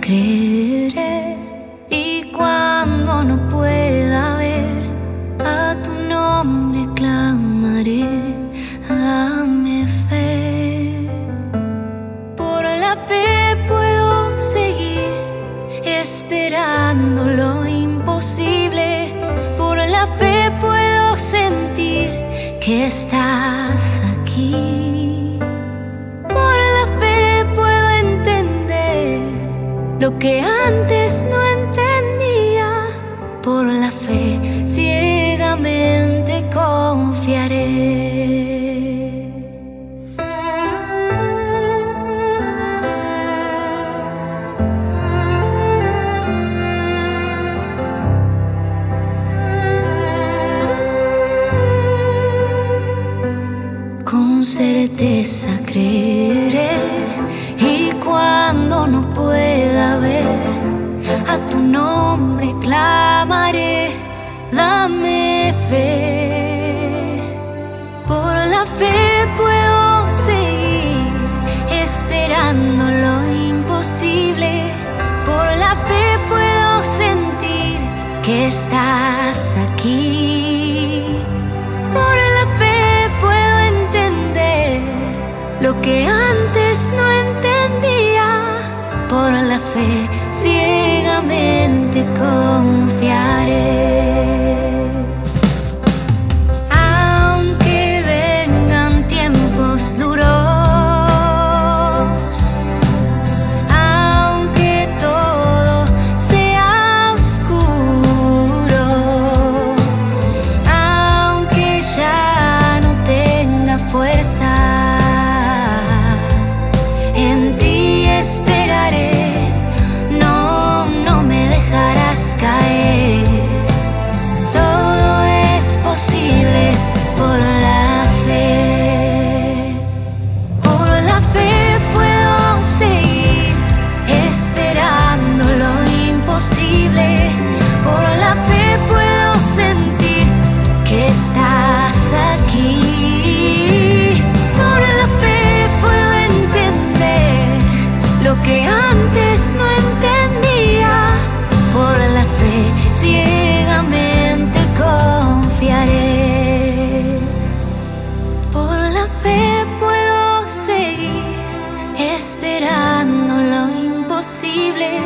creeré, y cuando no pueda ver a tu nombre clamaré. Dame fe. Por la fe puedo seguir esperando lo imposible. Por la fe puedo sentir que estás aquí. Por la fe puedo entender lo que antes no entendía. Por la fe ciegamente confiaré. Con certeza creeré, y cuando no pueda ver a tu nombre clamaré. Dame fe. Por la fe puedo seguir esperando lo imposible. Por la fe puedo sentir que estás aquí. Por la fe puedo entender lo que antes no entendía. Por la fe ciegamente confiaré. Aunque vengan tiempos duros, aunque todo sea oscuro, aunque ya no tenga fuerzas, en ti esperaré. No me dejarás caer. Todo es posible por la fe. Por la fe puedo seguir esperando lo imposible. Por la fe puedo sentir que estás aquí. Por la fe puedo entender lo que antes no entendía. Por la fe ciegamente confiaré. Por la fe puedo seguir esperando lo imposible.